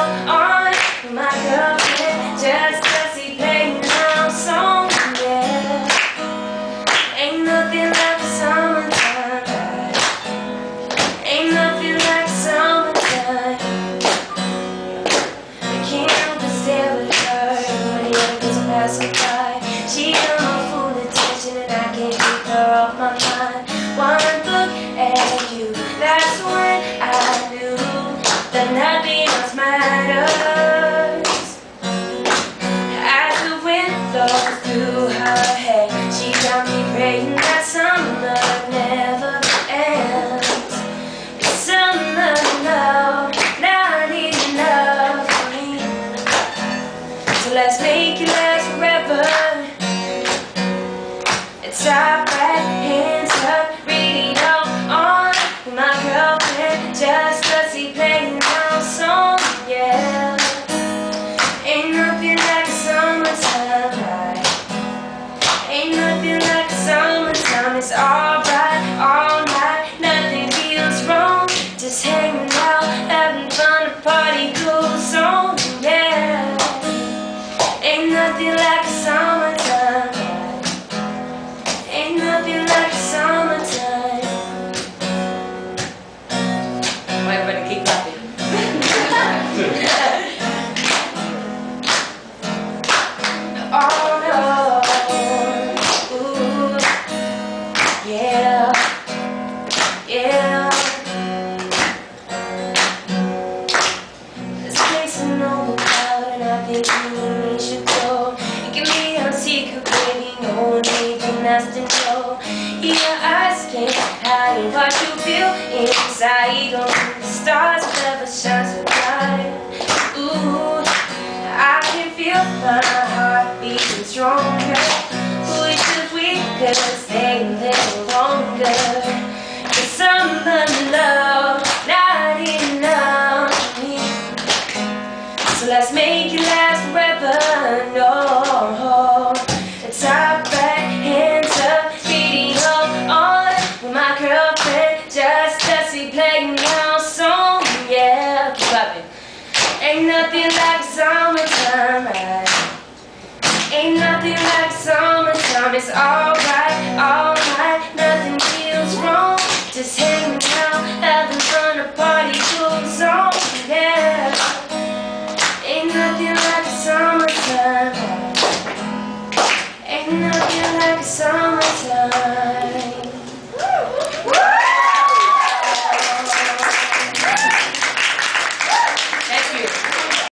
on with my girlfriend just to see playing our song, yeah. Ain't nothing like summertime, right? Ain't nothing like summertime. I can't help but stare at her when the other girls are passing by. She got my full attention and I can't keep her off my mind. One look at you, that's when I knew that nothing else matters. As the wind blows through her hair, she got me praying that summer never ends. But summer love, not enough for me. So let's make it last forever. It's our right hands up, reading out on with my girlfriend just to see playing our song, yeah. Ain't nothing like summertime, right? Ain't nothing like summertime. It's alright, all night, nothing feels wrong. Just hanging out, having fun, the party goes on, yeah. Ain't nothing like summertime, right? Ain't nothing like summertime. Wait, everybody keep clapping. Oh no, ooh, yeah, yeah. This place I know about and I think you and me should go. You can be our secret, baby, no anything that's to know. Your eyes can't hide what you feel inside. On the stars never shine so bright. Ooh, I can feel my heart beating stronger. Wish that we could stay a little longer. 'Cause summer love, not enough for me. So let's make it last forever. No, it's our right hands up, beating on with my girlfriend just to see playing our song, yeah. Keep clapping. Ain't nothing like summertime, right? Ain't nothing like summertime. It's all